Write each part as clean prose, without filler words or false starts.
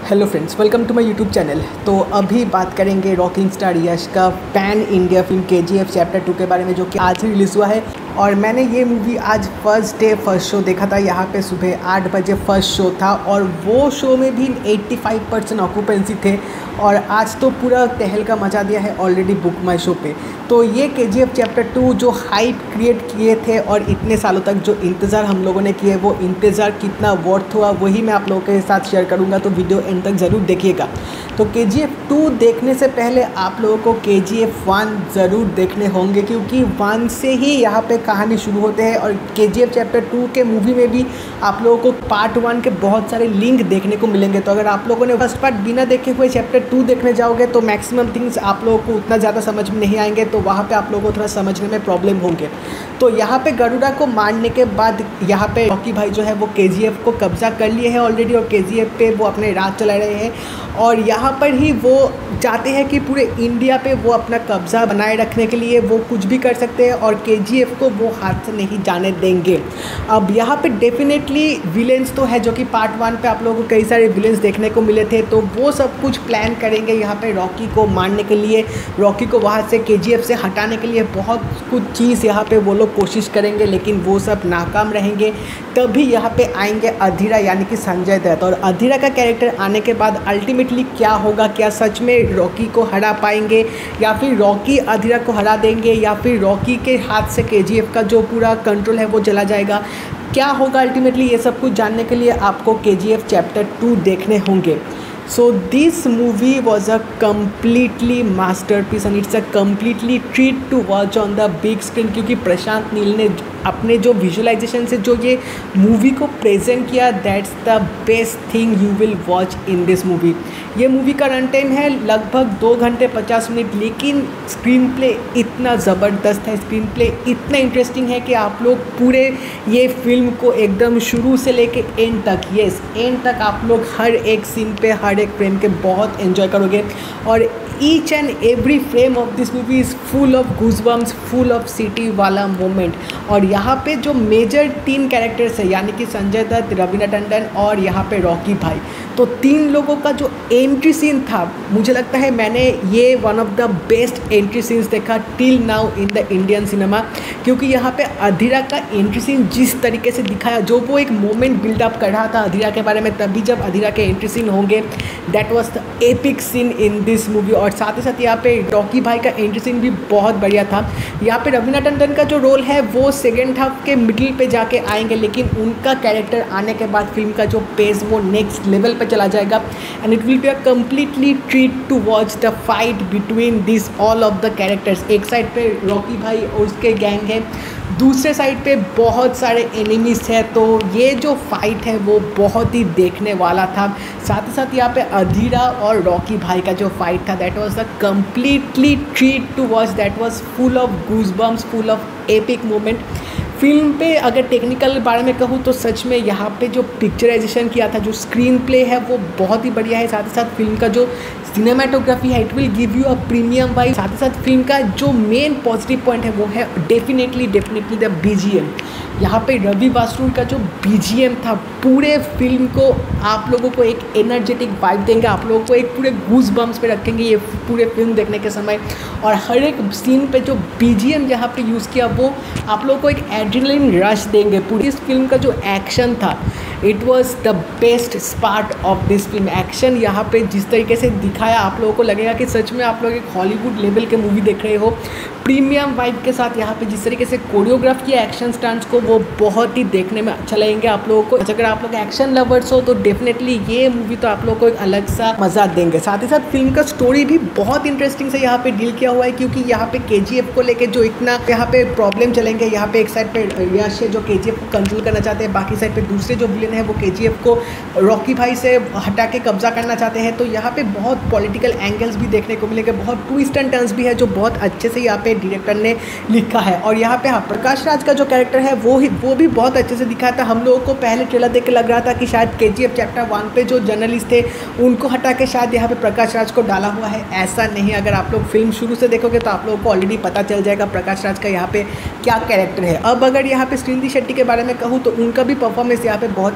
Hello friends, welcome to my YouTube channel. तो अभी बात करेंगे रॉकिंग स्टार यश का pan India film KGF chapter 2 के बारे में, जो कि आज ही रिलीज़ हुआ है। और मैंने ये मूवी आज फर्स्ट डे फर्स्ट शो देखा था। यहाँ पे सुबह 8 बजे फर्स्ट शो था और वो शो में भी 85% ऑक्यूपेंसी थे। और आज तो पूरा तहलका मचा दिया है ऑलरेडी बुक माई शो पे। तो ये KGF चैप्टर 2 जो हाइप क्रिएट किए थे और इतने सालों तक जो इंतज़ार हम लोगों ने किए, वो इंतज़ार कितना वर्थ हुआ वही मैं आप लोगों के साथ शेयर करूँगा। तो वीडियो एंड तक ज़रूर देखिएगा। तो KGF 2 देखने से पहले आप लोगों को KGF 1 ज़रूर देखने होंगे, क्योंकि 1 से ही यहाँ पे कहानी शुरू होते हैं। और KGF चैप्टर 2 के मूवी में भी आप लोगों को पार्ट 1 के बहुत सारे लिंक देखने को मिलेंगे। तो अगर आप लोगों ने फर्स्ट पार्ट बिना देखे हुए चैप्टर 2 देखने जाओगे तो मैक्सिमम थिंग्स आप लोगों को उतना ज़्यादा समझ में नहीं आएंगे, तो वहाँ पे आप लोगों को थोड़ा समझने में प्रॉब्लम होंगे। तो यहाँ पे गरुड़ा को मारने के बाद यहाँ पे रॉकी भाई जो है वो KGF को कब्जा कर लिए हैं ऑलरेडी, और KGF पे वो अपने राज चला रहे हैं। और यहाँ पर ही वो चाहते हैं कि पूरे इंडिया पे वो अपना कब्ज़ा बनाए रखने के लिए वो कुछ भी कर सकते हैं, और KGF को वो हाथ से नहीं जाने देंगे। अब यहाँ पे डेफिनेटली विलेंस तो है, जो कि पार्ट 1 पे आप लोगों को कई सारे विलेंस देखने को मिले थे। तो वो सब कुछ प्लान करेंगे यहाँ पे रॉकी को मारने के लिए, रॉकी को वहाँ से KGF से हटाने के लिए बहुत कुछ चीज़ यहाँ पे वो लोग कोशिश करेंगे, लेकिन वो सब नाकाम रहेंगे। तभी यहाँ पे आएंगे अधीरा यानी कि संजय दत्त। और अधीरा का कैरेक्टर आने के बाद अल्टीमेटली क्या होगा, क्या सच में रॉकी को हरा पाएंगे, या फिर रॉकी अधीरा को हरा देंगे, या फिर रॉकी के हाथ से KGF का जो पूरा कंट्रोल है वो चला जाएगा, क्या होगा अल्टीमेटली, ये सब कुछ जानने के लिए आपको KGF चैप्टर 2 देखने होंगे। So this movie was a completely masterpiece and it's a completely treat to watch on the big screen, क्योंकि प्रशांत नील ने अपने जो विजुअलाइजेशन से जो ये मूवी को प्रेजेंट किया, that's the best thing you will watch in this movie. ये मूवी का रन टाइम है लगभग 2 घंटे 50 मिनट, लेकिन स्क्रीन प्ले इतना ज़बरदस्त है, स्क्रीन प्ले इतना इंटरेस्टिंग है कि आप लोग पूरे ये फिल्म को एकदम शुरू से लेके एंड तक, यस एंड तक आप लोग हर एक सीन पे हर एक फ्रेम के बहुत एंजॉय करोगे। और each and every frame of this movie is full of goosebumps, full of सिटी वाला मोमेंट। और यहाँ पे जो मेजर 3 कैरेक्टर्स है, यानी कि संजय दत्त, रवीना टंडन और यहाँ पे रॉकी भाई, तो 3 लोगों का जो एंट्री सीन था, मुझे लगता है मैंने ये one of the best entry scenes देखा till now in the Indian cinema. क्योंकि यहाँ पे अधीरा का एंट्री सीन जिस तरीके से दिखाया, जो वो एक मोमेंट बिल्डअप कर रहा था अधीरा के बारे में, तभी जब अधीरा के एंट्री सीन होंगे, that was the epic scene in this movie. और साथ ही साथ यहाँ पे रॉकी भाई का एंट्री सीन भी बहुत बढ़िया था। यहाँ पे रवीना टंडन का जो रोल है वो सेकेंड हाफ के मिडिल पे जाके आएंगे, लेकिन उनका कैरेक्टर आने के बाद फिल्म का जो पेस वो नेक्स्ट लेवल पे चला जाएगा। And it will be a completely treat to watch the fight between this all of the characters. एक साइड पे रॉकी भाई और उसके गैंग है, दूसरे साइड पे बहुत सारे एनिमीज है। तो ये जो फाइट है वो बहुत ही देखने वाला था। साथ ही साथ यहाँ पे अधीरा और रॉकी भाई का जो फाइट था, that was the completely treat to watch, that was full of goosebumps, full of epic moment. Film पे अगर टेक्निकल बारे में कहूँ तो सच में यहाँ पे जो पिक्चराइजेशन किया था, जो स्क्रीन प्ले है वो बहुत ही बढ़िया है। साथ ही साथ फिल्म का जो सिनेमाटोग्राफी है, it will give you a premium vibe. साथ ही साथ फिल्म का जो मेन पॉजिटिव पॉइंट है वो है डेफिनेटली द BGM। यहाँ पे रवि वासुदेव का जो BGM था, पूरे फिल्म को आप लोगों को एक एनर्जेटिक वाइब देंगे, आप लोगों को एक पूरे गूज बम्स पे रखेंगे ये पूरे फिल्म देखने के समय। और हर एक सीन पे जो BGM यहाँ पे यूज़ किया वो आप लोगों को एक एड्रेनलिन रश देंगे। पूरी इस फिल्म का जो एक्शन था, it was the best part of this film. Action यहाँ पे जिस तरीके से दिखाया, आप लोगों को लगेगा कि सच में आप लोग एक हॉलीवुड लेवल के मूवी देख रहे हो। प्रीमियम वाइब के साथ यहाँ पे जिस तरीके से कोरियोग्राफ किया एक्शन स्टंट्स को, वो बहुत ही देखने में अच्छा लगेंगे आप लोगों को। अगर आप लोग एक्शन लवर्स हो तो डेफिनेटली ये मूवी तो आप लोगों को एक अलग सा मजा देंगे। साथ ही साथ फिल्म का स्टोरी भी बहुत इंटरेस्टिंग से यहाँ पे डील किया हुआ है, क्योंकि यहाँ पे KGF को लेके जो इतना यहाँ पे प्रॉब्लम चलेंगे, यहाँ पे एक साइड पे यश है जो KGF को कंट्रोल करना चाहते हैं, बाकी साइड पे दूसरे जो विलेन है वो KGF को रॉकी भाई से हटा के कब्जा करना चाहते हैं। तो यहाँ पे बहुत पॉलिटिकल एंगल्स भी देखने को मिलेंगे, बहुत ट्विस्ट एंड टर्न्स भी है जो बहुत अच्छे से यहाँ पे डायरेक्टर ने लिखा है। और यहाँ पे हाँ, प्रकाश राज का जो कैरेक्टर है वो भी बहुत अच्छे से दिखाया था। हम लोगों को पहले ट्रेलर देख के लग रहा था कि शायद KGF चैप्टर 1 पे जो जर्नलिस्ट थे उनको हटा के शायद यहाँ पे प्रकाश राज को डाला हुआ है, ऐसा नहीं। अगर आप लोग फिल्म शुरू से देखोगे तो आप लोगों को ऑलरेडी पता चल जाएगा प्रकाश राज का यहाँ पे क्या कैरेक्टर है। अब अगर यहाँ पे श्रीनिधि शेट्टी के बारे में कहूँ तो उनका भी परफॉर्मेंस यहाँ पे बहुत ही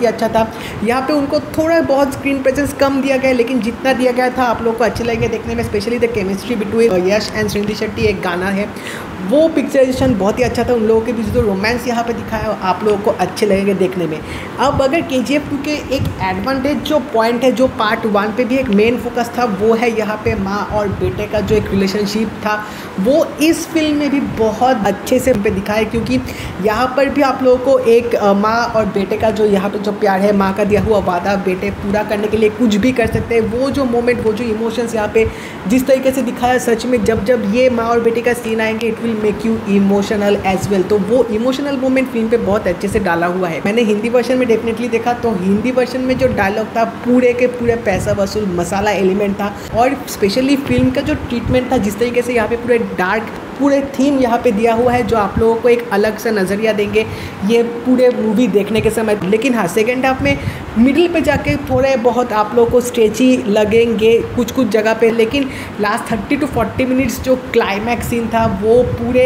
ही अच्छा था। यहाँ पे उनको थोड़ा बहुत स्क्रीन प्रेजेंस कम दिया गया, लेकिन जितना दिया गया था आप लोग को अच्छे लगेंगे देखने में। Specially the chemistry between Yash and Srinidhi Shetty, एक गाना है, वो पिक्चराइजेशन बहुत ही अच्छा था। उन लोगों के बीच जो रोमांस यहाँ पे दिखाया आप लोगों को अच्छे लगेंगे देखने में। अब अगर KGF 2 के एक एडवांटेज जो पॉइंट है, जो पार्ट 1 पे भी एक मेन फोकस था, वो है यहाँ पे माँ और बेटे का जो एक रिलेशनशिप था, वो इस फिल्म में भी बहुत अच्छे से पे दिखाया। क्योंकि यहाँ पर भी आप लोगों को एक माँ और बेटे का जो यहाँ पे जो प्यार है, माँ का दिया हुआ वादा बेटे पूरा करने के लिए कुछ भी कर सकते हैं, वो जो मोमेंट, वो जो इमोशंस यहाँ पे जिस तरीके से दिखाया, सच में जब ये माँ और बेटे का सीन आएंगे it will make you emotional as well. तो वो इमोशनल मोमेंट फिल्म पे बहुत अच्छे से डाला हुआ है। मैंने हिंदी वर्जन में डेफिनेटली देखा, तो हिंदी वर्जन में जो डायलॉग था पूरे के पूरे पैसा वसूल मसाला एलिमेंट था। और स्पेशली फिल्म का जो ट्रीटमेंट था, जिस तरीके से यहाँ पे पूरे थीम यहाँ पे दिया हुआ है, जो आप लोगों को एक अलग सा नज़रिया देंगे ये पूरे मूवी देखने के समय। लेकिन हाँ, सेकेंड हाफ में मिडिल पे जाके थोड़े बहुत आप लोगों को स्ट्रेची लगेंगे कुछ जगह पे, लेकिन लास्ट 30 to 40 मिनट्स जो क्लाइमैक्स सीन था वो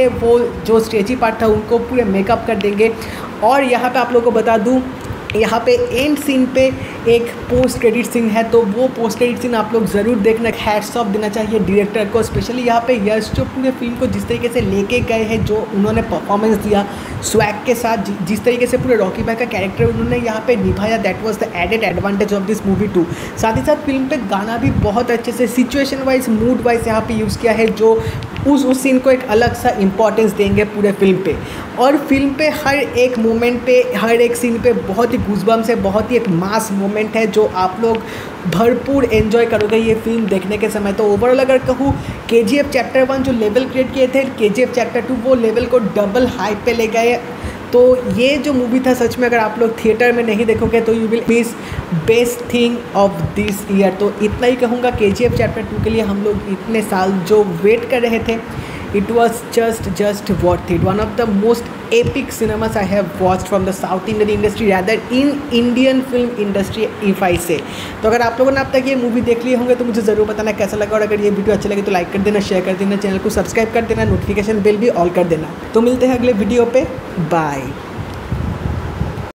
जो स्ट्रेची पार्ट था उनको पूरे मेकअप कर देंगे। और यहाँ पे आप लोगों को बता दूँ, यहाँ पे एंड सीन पे एक पोस्ट क्रेडिट सीन है, तो वो पोस्ट क्रेडिट सीन आप लोग ज़रूर देखना। हैट्स ऑफ देना चाहिए डायरेक्टर को, स्पेशली यहाँ पे यश जो पूरे फिल्म को जिस तरीके से लेके गए हैं, जो उन्होंने परफॉर्मेंस दिया स्वैग के साथ, जिस तरीके से पूरे रॉकी भाई का कैरेक्टर उन्होंने यहाँ पे निभाया, that was the added advantage of this movie too. साथ ही साथ फिल्म पे गाना भी बहुत अच्छे से सिचुएशन वाइज, मूड वाइज यहाँ पे यूज़ किया है, जो उस सीन को एक अलग सा इंपॉर्टेंस देंगे पूरे फिल्म पे। और फिल्म पे हर एक मोमेंट पे, हर एक सीन पे बहुत ही गूज़बम्स है, बहुत ही एक मास मोमेंट है, जो आप लोग भरपूर एंजॉय करोगे ये फिल्म देखने के समय। तो ओवरऑल अगर कहूँ, KGF चैप्टर 1 जो लेवल क्रिएट किए थे, KGF चैप्टर 2 वो लेवल को डबल हाई पे ले गए। तो ये जो मूवी था, सच में अगर आप लोग थिएटर में नहीं देखोगे तो you will miss best thing of this year. तो इतना ही कहूँगा, KGF चैप्टर 2 के लिए हम लोग इतने साल जो वेट कर रहे थे, it was just worth it. One of the most epic cinemas I have watched from the South Indian industry, rather in Indian film industry if I say। तो अगर आप लोगों ने अब तक ये मूवी देख लिए होंगे तो मुझे ज़रूर बताना कैसा लगा, और अगर ये वीडियो अच्छा लगे तो लाइक कर देना, शेयर कर देना, चैनल को सब्सक्राइब कर देना, नोटिफिकेशन बेल भी ऑल कर देना। तो मिलते हैं अगले वीडियो पे, बाय।